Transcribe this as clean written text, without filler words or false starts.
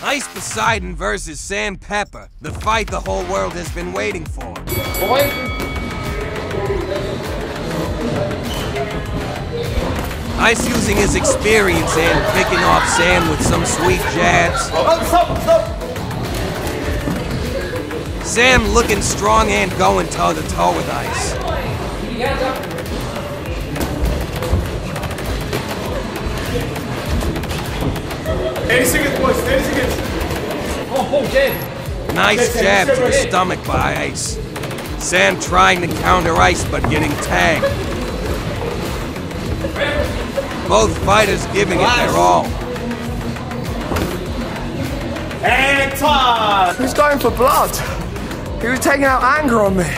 Ice Poseidon versus Sand Pepper, the fight the whole world has been waiting for. Ice using his experience and picking off Sand with some sweet jabs. Stop! Sam looking strong and going toe-to-toe with Ice. 80 seconds, boys. 80 seconds. Oh, shit. Nice jab to the stomach by Ice. Sam trying to counter Ice but getting tagged. Both fighters giving it their all. And time! He was going for blood. He was taking out anger on me.